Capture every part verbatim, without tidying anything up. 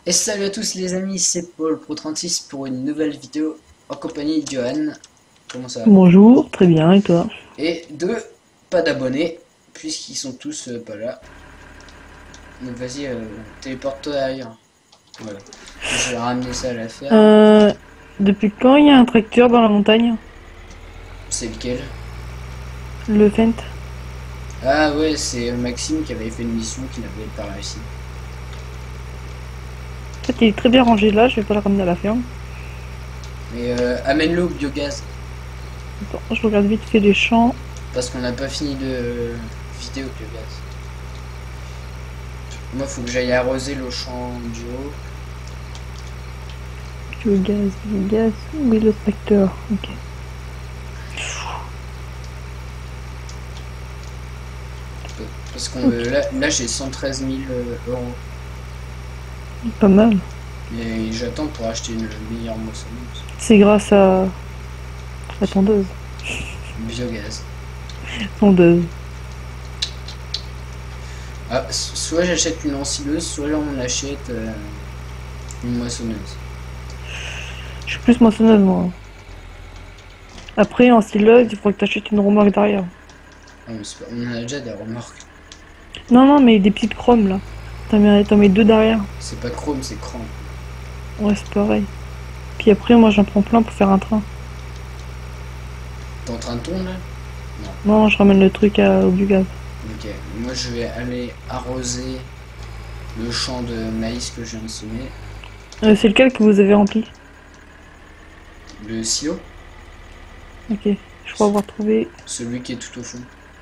Et salut à tous les amis, c'est Paul Pro trente-six pour une nouvelle vidéo en compagnie de Johan. Comment ça va? Bonjour, très bien, et toi? Et de pas d'abonnés, puisqu'ils sont tous euh, pas là. Donc vas-y, euh, téléporte-toi ailleurs. Voilà. Je vais ramener ça à la ferme. Euh, depuis quand il y a un tracteur dans la montagne? C'est lequel? Le Fent? Ah ouais, c'est Maxime qui avait fait une mission qui n'avait pas réussi. En fait, il est très bien rangé là, je vais pas le ramener à la ferme. Mais euh, amène-le au biogaz, Attends, je regarde vite fait les champs. parce qu'on n'a pas fini de vidéo biogaz. Moi, faut que j'aille arroser le champ du haut. Biogaz, biogaz, où est le tracteur? Ok. Parce qu'on Ok, euh, là, là j'ai cent treize mille euh, euros. pas mal. Et j'attends pour acheter une meilleure moissonneuse. C'est grâce à la tondeuse. Biogaz. Tondeuse. Ah, soit j'achète une ensileuse, soit là on achète euh, une moissonneuse. Je suis plus moissonneuse, moi. Après, en styleuse, il faudrait que t'achètes une remorque derrière. Ah, mais c'est pas- on en a déjà des remorques. Non, non, mais des petites chromes là. T'en mets, t'en mets deux derrière. C'est pas chrome, c'est cran. Ouais, c'est pareil. Puis après, moi j'en prends plein pour faire un train. T'es en train de tourner là? Non. Non, je ramène le truc à, au biogaz. Ok. Moi je vais aller arroser le champ de maïs que je viens de semer. Euh, c'est lequel que vous avez rempli? Le silo, Ok, je crois avoir trouvé. celui qui est tout au fond.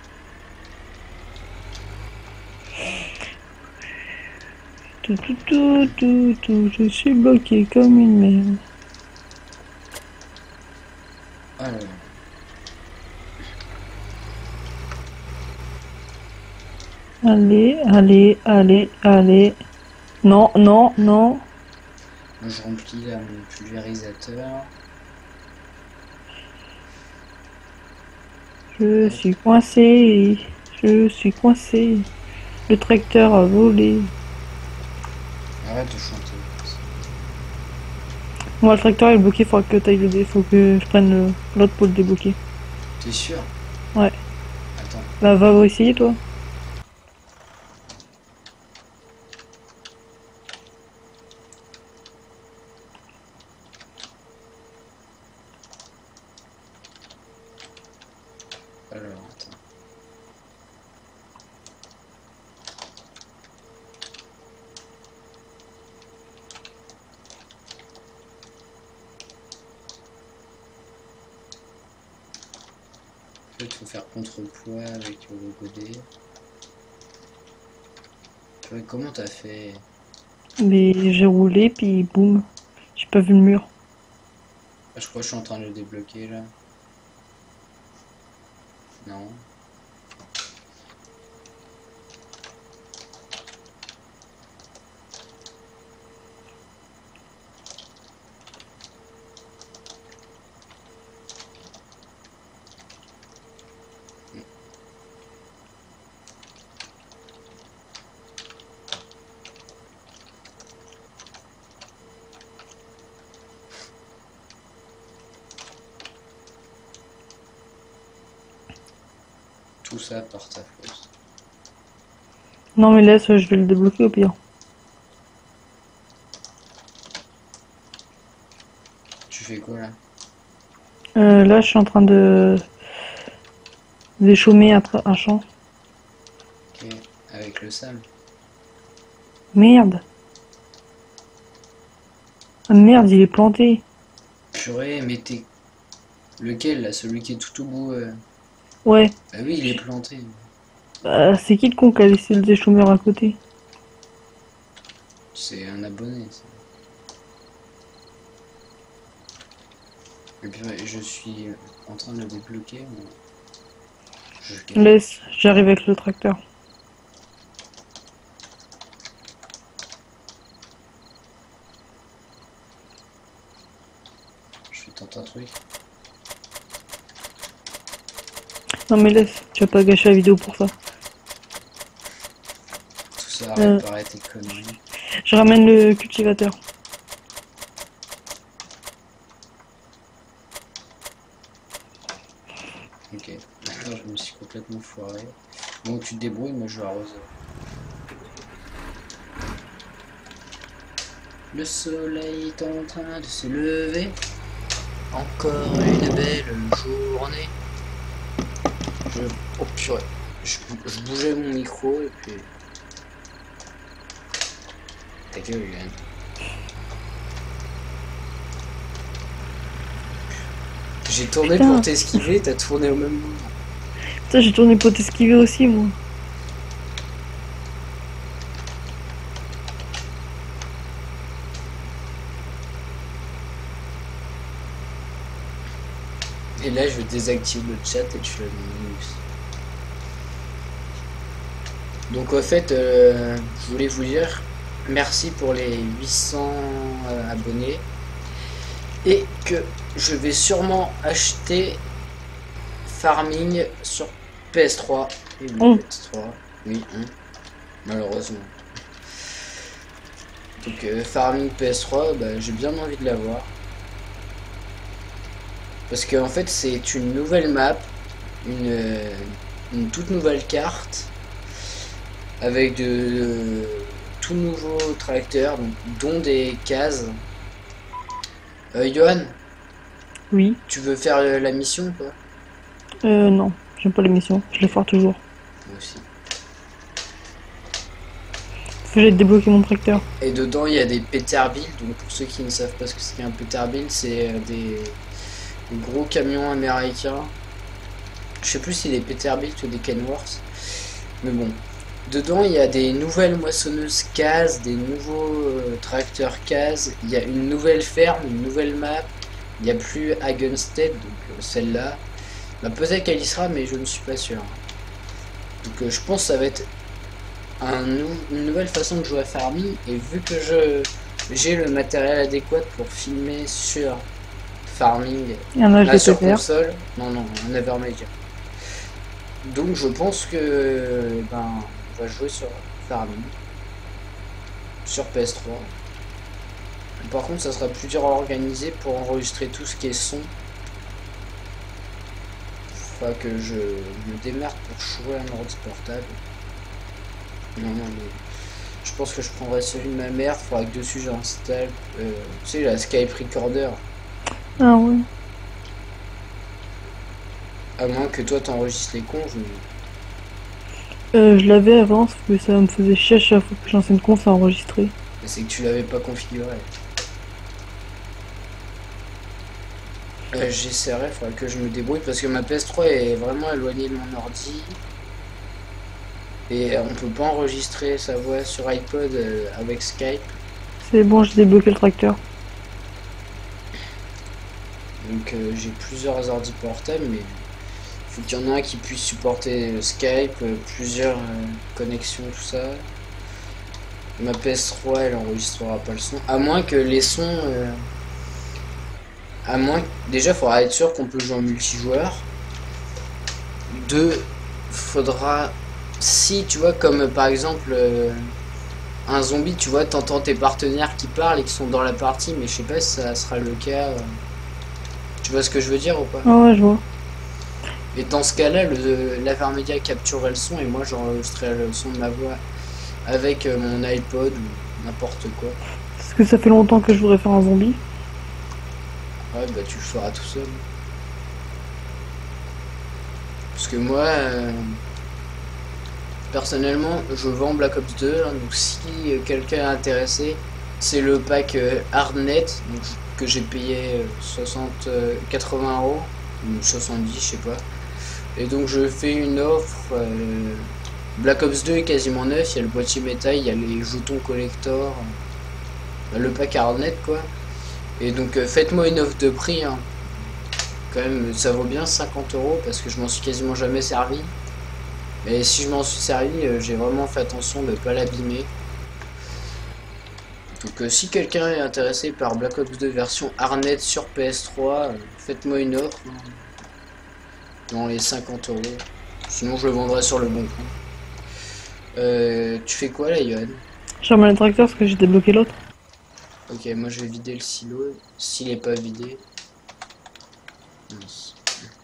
Tout, tout, tout, tout, tout, je suis bloqué comme une merde. Alors. Allez, allez, allez, allez. Non, non, non. Moi, je remplis là mon pulvérisateur. Je Hop. suis coincé. Je suis coincé. Le tracteur a volé. Arrête de chanter. Moi, le tracteur est bloqué, faut que t'ailles le dé. Faut que je prenne le- l'autre pour le débloquer. T'es sûr? Ouais. Attends. Bah, va essayer, toi. Alors, attends. En fait, il faut faire contrepoids avec le godet. Ouais, comment t'as fait? Mais j'ai roulé, puis boum. J'ai pas vu le mur. Ah, je crois que je suis en train de le débloquer là. Non. Tout ça par ta faute. Non, mais laisse, je vais le débloquer au pire. Tu fais quoi là? Euh, là, je suis en train de d'échaumer un, tra- un champ. Ok. Avec le sable. Merde. Ah merde, il est planté. Purée, mais t'es. Lequel là? Celui qui est tout au bout euh Ouais. Bah oui, il est planté. Bah, c'est qui le con qui a laissé le déchaumeur à côté? C'est un abonné ça. Et puis ouais, je suis en train de le débloquer. Mais je galère. Laisse, j'arrive avec le tracteur. Je vais tenter un truc. Non mais laisse, tu vas pas gâcher la vidéo pour ça. Tout ça Euh, réparer tes conneries. Je ramène le cultivateur. Ok, maintenant je me suis complètement foiré. Donc tu te débrouilles, moi je vais arroser. Le soleil est en train de se lever. Encore une belle journée. Je... Oh purée. Je, je bougeais mon micro et puis... Ta gueule, Yann. J'ai tourné Putain. pour t'esquiver, t'as tourné au même moment. Putain, j'ai tourné pour t'esquiver aussi, moi. Et là, je désactive le chat et tu l'as mis. Donc, en fait, euh, je voulais vous dire merci pour les huit cents euh, abonnés. Et que je vais sûrement acheter Farming sur P S trois. Oui, Oh. P S trois. Oui, hein, malheureusement. Donc, euh, Farming P S trois, bah, j'ai bien envie de l'avoir. Parce qu'en fait, c'est une nouvelle map, une, euh, une toute nouvelle carte, avec de, de tout nouveaux tracteurs, donc, dont des cases. Euh, Johan, Oui. tu veux faire euh, la mission ou pas? Euh, non. J'aime pas l'émission. Je les foire toujours. Moi aussi. Faut que j'aille débloquer mon tracteur. Et dedans, il y a des Peterbilt. Donc, pour ceux qui ne savent pas ce que c'est qu'un Peterbilt, c'est euh, des, des gros camions américains. Je sais plus si c'est des Peterbilt ou des Kenworth. Mais bon. Dedans, il y a des nouvelles moissonneuses cases, des nouveaux euh, tracteurs cases. Il y a une nouvelle ferme, une nouvelle map. Il n'y a plus Hagenstead, donc euh, celle-là. Bah, peut-être qu'elle y sera, mais je ne suis pas sûr. Donc euh, je pense que ça va être un nou une nouvelle façon de jouer à Farming. Et vu que je j'ai le matériel adéquat pour filmer sur Farming, Il y en a, je là, vais sur te faire. console, non, non, un Evermedia. Donc je pense que ben, on va jouer sur Farming, sur P S trois. Par contre, ça sera plus dur à organiser pour enregistrer tout ce qui est son. Faudra que je me démerde pour jouer à un ordi portable. Non, non, mais je pense que je prendrai celui de ma mère. Faudra que dessus j'installe, euh, tu sais, la Skype Recorder. Ah ouais. À moins que toi t'enregistres les conf, mais Euh, je l'avais avant, sauf que ça me faisait chier à chaque fois que j'enseigne une conf à enregistrer. c'est que tu l'avais pas configuré. Euh, J'essaierai, faudra que je me débrouille parce que ma P S trois est vraiment éloignée de mon ordi. Et on peut pas enregistrer sa voix sur iPod euh, avec Skype. C'est bon, j'ai débloqué le tracteur. Donc euh, j'ai plusieurs ordi portables, mais faut qu'il y en ait un qui puisse supporter euh, Skype, euh, plusieurs euh, connexions, tout ça. Ma P S trois, elle enregistrera pas le son, à moins que les sons, euh, à moins déjà, faudra être sûr qu'on peut jouer en multijoueur. Deux, faudra, si tu vois, comme euh, par exemple euh, un zombie, tu vois, t'entends tes partenaires qui parlent et qui sont dans la partie, mais je sais pas si ça sera le cas. euh, Tu vois ce que je veux dire ou pas? Ah ouais, je vois. Et dans ce cas-là, le l'Avermedia capturerait le son et moi j'enregistrerais le son de ma voix avec euh, mon iPod ou n'importe quoi. Parce que ça fait longtemps que je voudrais faire un zombie. Ouais, bah tu le feras tout seul. Parce que moi, euh, personnellement, je vends Black Ops deux, hein, donc si euh, quelqu'un est intéressé, c'est le pack euh, Hardnet, donc, que j'ai payé euh, soixante, euh, quatre-vingts euros, ou soixante-dix, je sais pas. Et donc je fais une offre. Euh, Black Ops deux est quasiment neuf, il y a le boîtier métal, il y a les jetons collector, euh, le pack Hardnet quoi. Et donc euh, faites-moi une offre de prix. Hein. Quand même, ça vaut bien cinquante euros parce que je m'en suis quasiment jamais servi. Mais si je m'en suis servi, euh, j'ai vraiment fait attention de ne pas l'abîmer. Donc euh, si quelqu'un est intéressé par Black Ops deux version Hardnet sur P S trois, euh, faites-moi une offre. Hein. Dans les cinquante euros. Sinon je le vendrai sur le bon coin. Euh, tu fais quoi là, Yoann? Je remets le tracteur parce que j'ai débloqué l'autre. Ok, moi je vais vider le silo. S'il est pas vidé. Mince.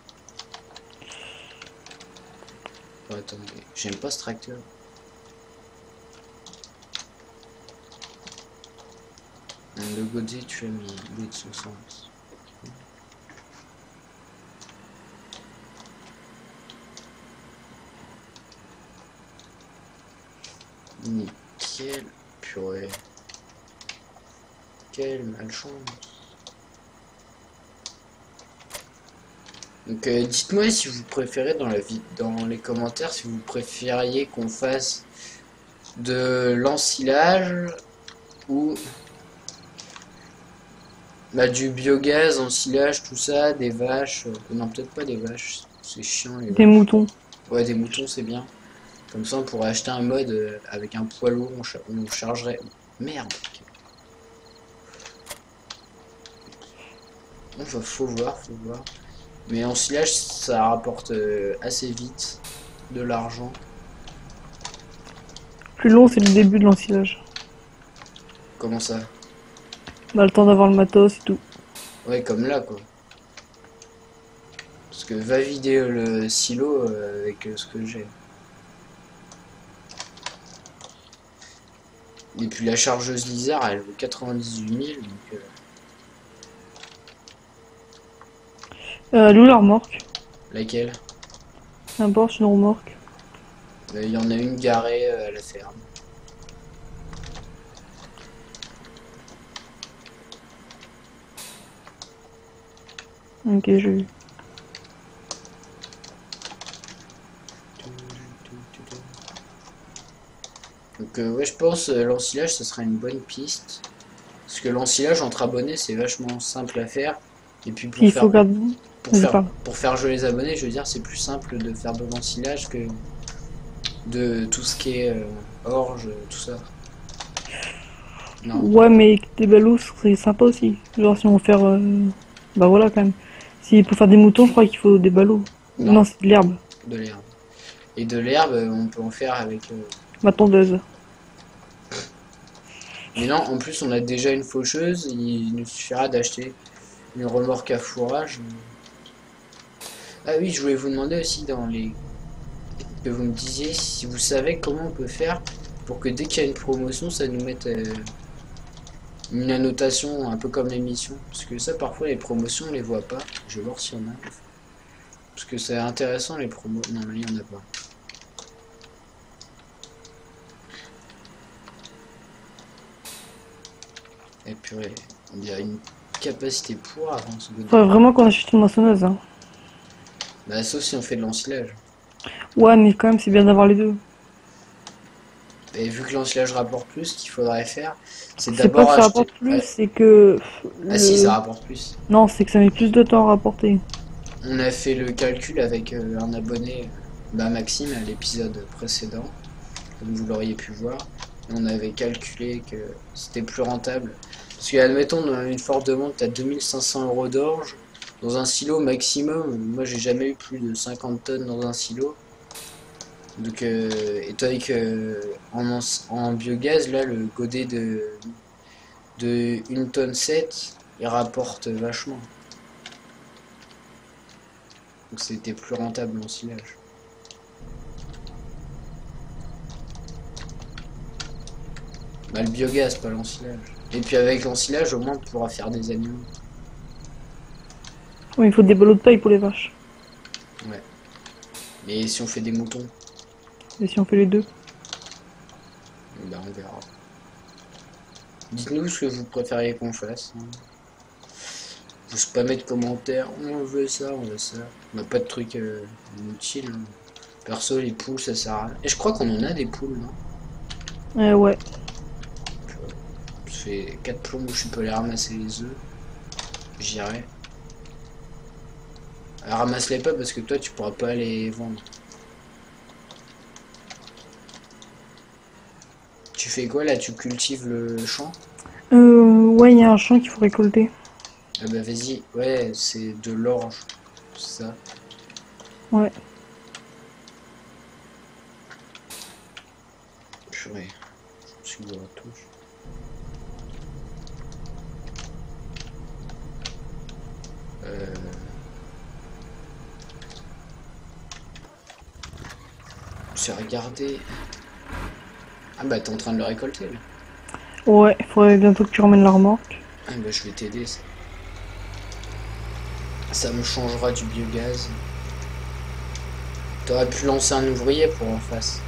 Oh, attendez, j'aime pas ce tracteur. Le godé, tu as mis il est de ce sens. Nickel, purée. Quelle malchance. Donc euh, dites-moi si vous préférez dans la vie, dans les commentaires si vous préfériez qu'on fasse de l'ensilage ou bah, du biogaz, ensilage, tout ça, des vaches. Euh, non, peut-être pas des vaches, c'est chiant les Des vaches. moutons. Ouais, des moutons c'est bien. Comme ça on pourrait acheter un mode euh, avec un poids lourd, on, cha on chargerait. Merde. Enfin, faut voir, faut voir. Mais ensilage ça rapporte euh, assez vite de l'argent. Plus long, c'est le début de l'ensilage. Comment ça? On a le temps d'avoir le matos et tout. Ouais, comme là quoi. Parce que va vider le silo euh, avec euh, ce que j'ai. Et puis la chargeuse Lizard, elle vaut quatre-vingt-dix-huit mille. Donc, euh... Euh, elle est où la remorque? Laquelle? N'importe, une remorque. Il y en a une garée euh, à la ferme. Ok, j'ai vu. Donc euh, ouais, je pense euh, l'ensilage, ce sera une bonne piste. Parce que l'ensilage entre abonnés, c'est vachement simple à faire. Et puis pour Il faire... faut garder. Pour Vas-y, faire, parle. pour faire jouer les abonnés, je veux dire, c'est plus simple de faire de l'ensilage que de tout ce qui est euh, orge, tout ça. Non. Ouais, mais des ballots, c'est sympa aussi. Genre, si on veut faire. Euh... Bah voilà, quand même. Si pour faire des moutons, je crois qu'il faut des ballots. Non. Non, c'est de l'herbe. De l'herbe. Et de l'herbe, on peut en faire avec... Euh... Ma tondeuse. Mais non, en plus, on a déjà une faucheuse. Il nous suffira d'acheter une remorque à fourrage. Ah oui, je voulais vous demander aussi dans les... que vous me disiez si vous savez comment on peut faire pour que dès qu'il y a une promotion, ça nous mette euh, une annotation un peu comme l'émission. Parce que ça, parfois, les promotions, on les voit pas. Je vais voir s'il y en a. Parce que c'est intéressant, les promos. Non, mais il n'y en a pas. Et purée, il y a une capacité pour avant ce godin. Faudrait vraiment qu'on achète une moissonneuse, hein. Bah, sauf si on fait de l'ensilage. Ouais, mais quand même, c'est bien d'avoir les deux. Et vu que l'ensilage rapporte plus, ce qu'il faudrait faire, c'est C'est pas d'abord que ça acheter... rapporte plus, Ouais. c'est que. Ah le- si, ça rapporte plus. Non, c'est que ça met plus de temps à rapporter. On a fait le calcul avec euh, un abonné, bah Maxime, à l'épisode précédent, comme vous l'auriez pu voir. Et on avait calculé que c'était plus rentable. Parce que, admettons, dans une forte demande, tu as deux mille cinq cents euros d'orge. Dans un silo maximum, moi j'ai jamais eu plus de cinquante tonnes dans un silo. Donc, euh, et toi, avec, euh, en, en biogaz, là, le godet de, de une tonne sept, il rapporte vachement. Donc c'était plus rentable l'ensilage. Bah le biogaz, pas l'ensilage. Et puis avec l'ensilage, au moins on pourra faire des animaux. Oui, il faut des ballots de paille pour les vaches. Ouais. Mais si on fait des moutons, Et si on fait les deux? bah on verra. Dites-nous ce que vous préfériez qu'on fasse. Hein. Vous spammez de commentaires, on veut ça, on veut ça. On n'a pas de trucs euh, inutiles. Hein. Perso, les poules, ça sert à rien. Et je crois qu'on en a des poules, non? Euh, ouais. Ça fait quatre plombs où je peux aller ramasser les œufs. J'irai. Ramasse-les pas parce que toi tu pourras pas les vendre. Tu fais quoi là? Tu cultives le champ? Euh, ouais, il y a un champ qu'il faut récolter. Ah bah vas-y, ouais, c'est de l'orge, c'est ça. Ouais. Purée. touche. Euh... J'ai regardé. Ah bah t'es en train de le récolter là. Ouais, il faudrait bientôt que tu ramènes la remorque. Ah bah je vais t'aider ça. Ça me changera du biogaz. T'aurais pu lancer un ouvrier pour en face.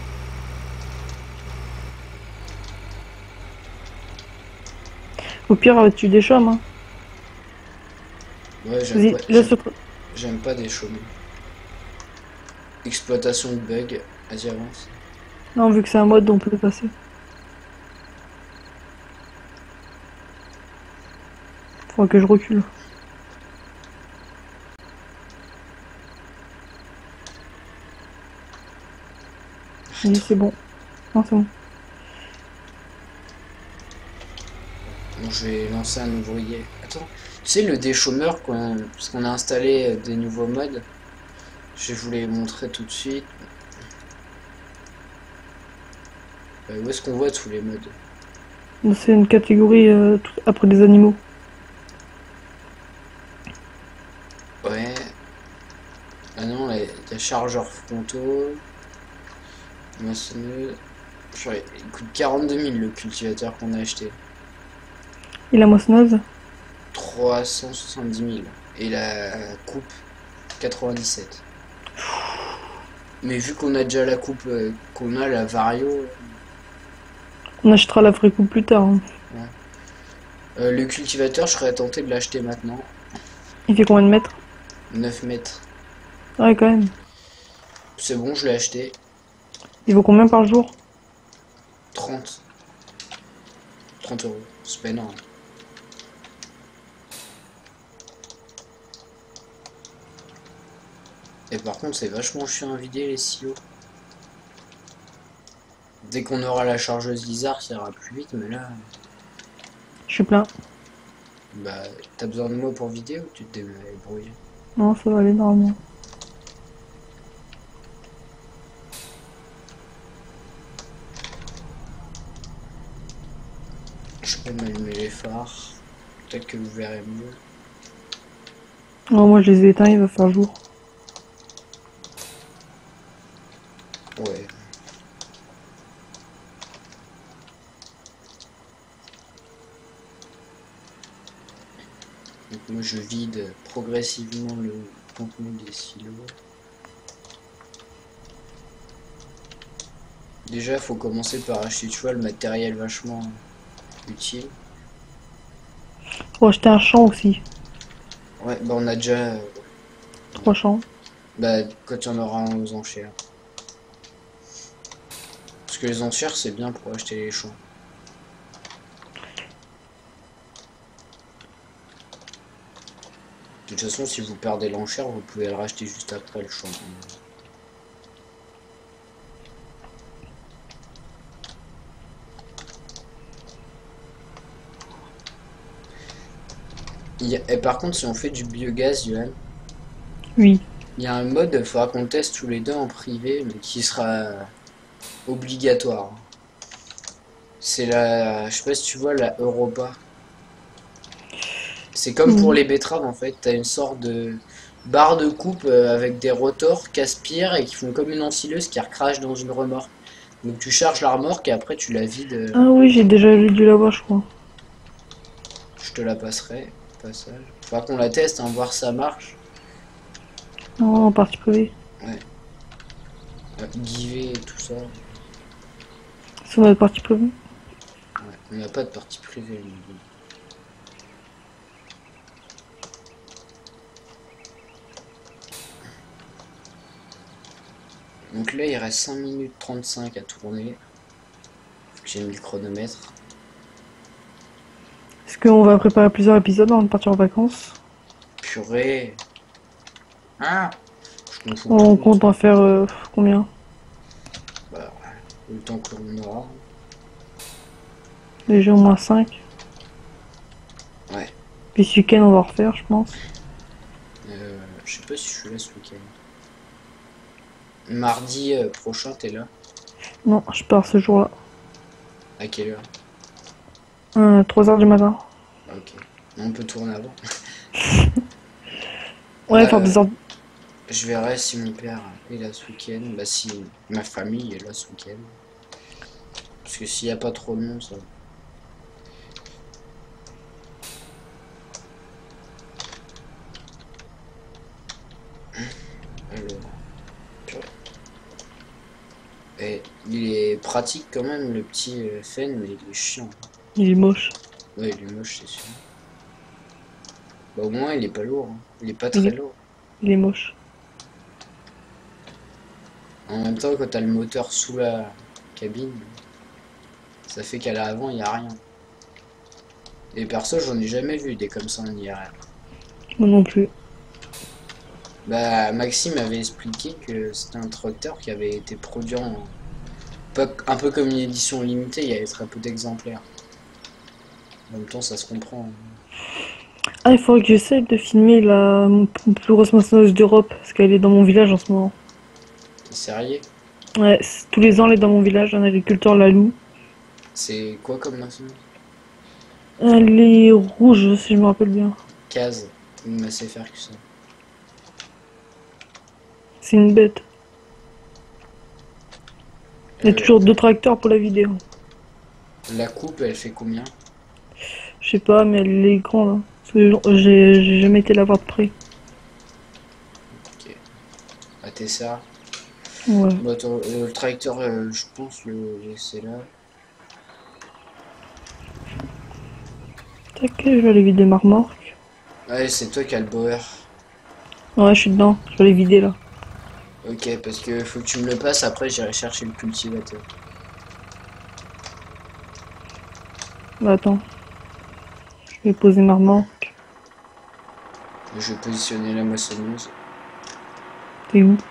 Au pire, euh, tu déchômes. Hein. Ouais, j'aime Vas-y, pas, laisse j'aime- le... j'aime pas des chômeurs. Exploitation de bugs. Vas-y, avance. Non, vu que c'est un mode, on peut le passer. Faudra que je recule. Oui, c'est bon. Non, c'est bon. Bon, je vais lancer un ouvrier. Attends, tu sais le déchômeur, qu'on... parce qu'on a installé euh, des nouveaux modes. Je vais vous les montrer tout de suite. Euh, où est-ce qu'on voit tous les modes? C'est une catégorie euh, tout- après les animaux. Ouais. Ah non, là, il y a chargeurs frontaux. Moissonneuse. Purée, il coûte quarante-deux mille le cultivateur qu'on a acheté. Et la moissonneuse? trois cent soixante-dix mille. Et la coupe, quatre-vingt-dix-sept. Mais vu qu'on a déjà la coupe euh, qu'on a, la Vario, On achètera la vraie coupe plus tard. Hein. euh, le cultivateur, je serais tenté de l'acheter maintenant. Il fait combien de mètres? neuf mètres. Ouais, quand même. C'est bon, je l'ai acheté. Il vaut combien par jour? trente. trente euros. C'est pas énorme. Et par contre, c'est vachement chiant à vider les silos. Dès qu'on aura la chargeuse Lizard, ça ira plus vite, mais là, Je suis plein. bah, t'as besoin de moi pour vider ou tu te débrouilles? Non, ça va aller normalement. Je peux m'allumer les phares. Peut-être que vous verrez mieux. Non, moi je les ai éteints, il va faire jour. Ouais. Donc moi je vide progressivement le contenu des silos. Déjà faut commencer par acheter, tu vois, le matériel vachement utile. Faut acheter un champ aussi. Ouais, bah on a déjà... Trois champs. Bah quand il y en aura un aux enchères. Parce que les enchères c'est bien pour acheter les champs. De toute façon si vous perdez l'enchère vous pouvez le racheter juste après le champ. Il y a- Et par contre si on fait du biogaz, Johan, Oui. il y a un mode, il faudra qu'on teste tous les deux en privé, mais qui sera obligatoire. C'est la, je sais pas si tu vois, la Europa. C'est comme pour Mhm. les betteraves en fait, t'as une sorte de barre de coupe euh, avec des rotors qui aspirent et qui font comme une ensileuse qui recrache dans une remorque. Donc tu charges la remorque et après tu la vides. euh, Ah oui, j'ai déjà dû l'avoir, je crois. Je te la passerai, au passage. Faudra qu'on la teste, hein, voir si ça marche. Non, en partie privée. Ouais. Euh, Givet et tout ça. Ouais, C'est notre partie privée. on n'a pas de partie privée. nous. Donc là il reste cinq minutes trente-cinq à tourner. J'ai mis le chronomètre. Est-ce qu'on va préparer plusieurs épisodes avant de partir en vacances? Purée. Ah, je confonds On tout. compte en faire euh, combien? Bah, le temps que l'on aura. Déjà au moins cinq. Ouais. Puis ce week-end, on va en refaire, je pense. Euh, je sais pas si je suis là ce week-end. Mardi euh, prochain, t'es là. Non, je pars ce jour-là. À quelle heure? Euh, trois heures du matin. Ah, ok. On peut tourner avant. Ouais, faire Euh, des heures. je verrai si mon père est là ce week-end. Bah si ma famille est là ce week-end. Parce que s'il n'y a pas trop de monde, ça va. Alors, purée. Et il est pratique quand même le petit euh, Fen, mais il est chiant. Il est moche. Ouais, il est moche, c'est sûr. Bah au moins il est pas lourd, hein. Il est pas Il très est, lourd. il est moche. En même temps, quand t'as le moteur sous la cabine, ça fait qu'à l'avant il y a rien. Et perso, j'en ai jamais vu des comme ça en I R L. Moi non plus. Bah Maxime avait expliqué que c'était un tracteur qui avait été produit en... pas- un peu comme une édition limitée, il y avait très peu d'exemplaires. En même temps, ça se comprend. Ah, il faudrait que j'essaye de filmer la plus grosse moissonneuse d'Europe, parce qu'elle est dans mon village en ce moment. C'est sérieux? Ouais, c- tous les ans, elle est dans mon village, un agriculteur la loue. C'est quoi comme maçon? Elle est rouge, si je me rappelle bien. Case, une Massey Ferguson. C'est une bête. Il y a Euh, toujours deux tracteurs pour la vidéo. la coupe, elle fait combien? Je sais pas, mais elle est grande, hein. Parce que j'ai j'ai jamais été la voir de près. Ok. Ah, t'es ça. Ouais. Bah, attends, euh, le tracteur, euh, je pense le laisser là. Tac, je vais aller vider ma remorque. Ouais, c'est toi qui as le Bauer. Ouais, je suis dedans. Je vais aller vider là. Ok, parce que faut que tu me le passes, après j'irai chercher le cultivateur. Bah attends. Je vais poser ma remorque. Je vais positionner la moissonneuse. T'es où?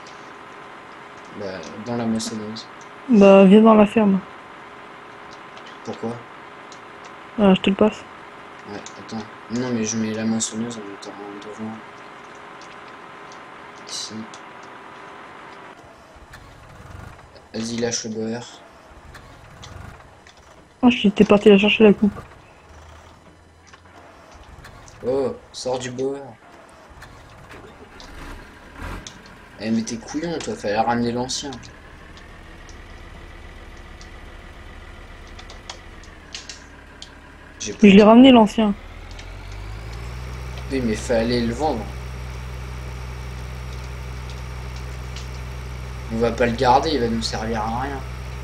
Bah, dans la moissonneuse. Bah viens dans la ferme. Pourquoi? Ah, je te le passe. Ouais, attends. Non, mais je mets la moissonneuse en étant devant. Ici. Vas-y, lâche le Bauer. Ah, j'étais parti la chercher la coupe. Oh, sors du Bauer. Eh, mais t'es couillon, toi, fallait ramener l'ancien. J'ai Je l'ai ramené l'ancien. Oui, mais fallait le vendre. On va pas le garder, il va nous servir à rien.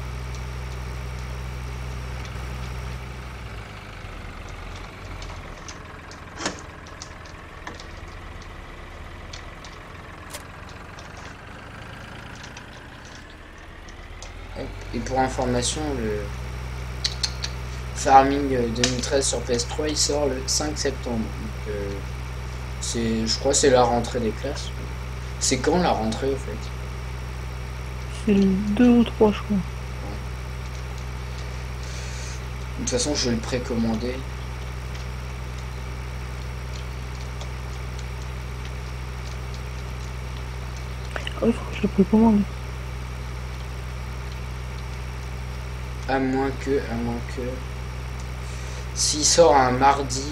Hop. Et pour information, le Farming deux mille treize sur P S trois, il sort le cinq septembre. Donc, euh, c'est, je crois que c'est la rentrée des classes. C'est quand la rentrée au fait? C'est le deux ou trois, je crois. De toute façon, je vais le précommander. Ah, il faut que je le précommande. À moins que, à moins que... S'il sort un mardi,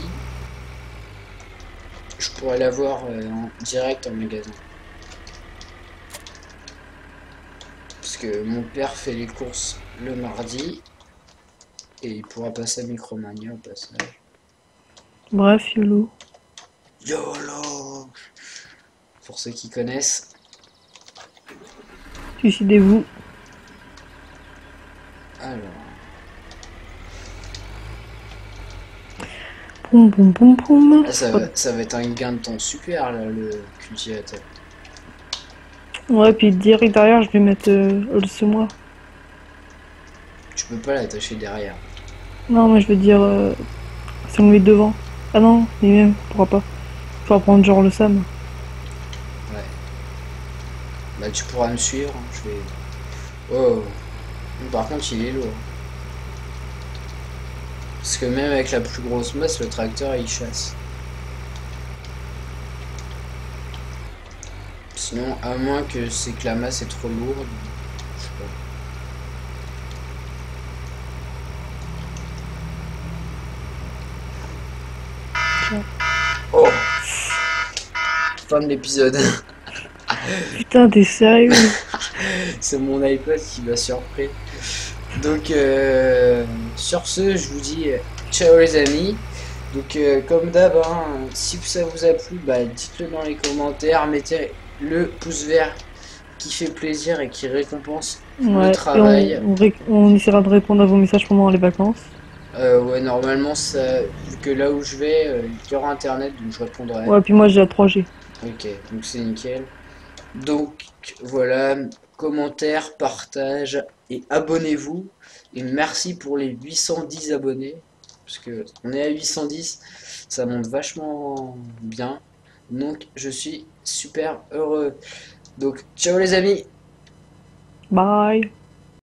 je pourrais l'avoir euh, en direct en magasin. Parce que mon père fait les courses le mardi. Et il pourra passer à Micromania au passage. Bref, YOLO. YOLO! Pour ceux qui connaissent. Suicidez-vous. Alors... Boum boum boum boum. Ah, ça, va, ça va être un gain de temps super là, le cultivateur. Ouais, puis direct derrière, je vais mettre euh, le semoir. Tu peux pas l'attacher derrière. Non, mais je veux dire, euh, si on le met devant. Ah non, mais même, pourra pas. Faut prendre genre le Sam. Ouais. Bah tu pourras me suivre. Hein, je vais... Oh. Par contre il est lourd. Parce que même avec la plus grosse masse, le tracteur il chasse. Sinon, à moins que c'est que la masse est trop lourde. Je sais pas. fin de l'épisode. Putain, t'es sérieux? C'est mon iPod qui m'a surpris. Donc, euh, sur ce, je vous dis euh, ciao les amis. Donc, euh, comme d'hab, hein, si ça vous a plu, bah, dites-le dans les commentaires. Mettez le pouce vert qui fait plaisir et qui récompense le Ouais, et travail. on, on, ré- on essaiera de répondre à vos messages pendant les vacances. Euh, ouais, normalement, ça, vu que là où je vais, euh, il y aura internet, donc je répondrai. Ouais, puis moi j'ai la trois G. Ok, donc c'est nickel. Donc voilà, commentaires, partage et abonnez-vous. Et merci pour les huit cent dix abonnés. Parce que on est à huit cent dix, ça monte vachement bien. Donc je suis super heureux. Donc ciao les amis. Bye!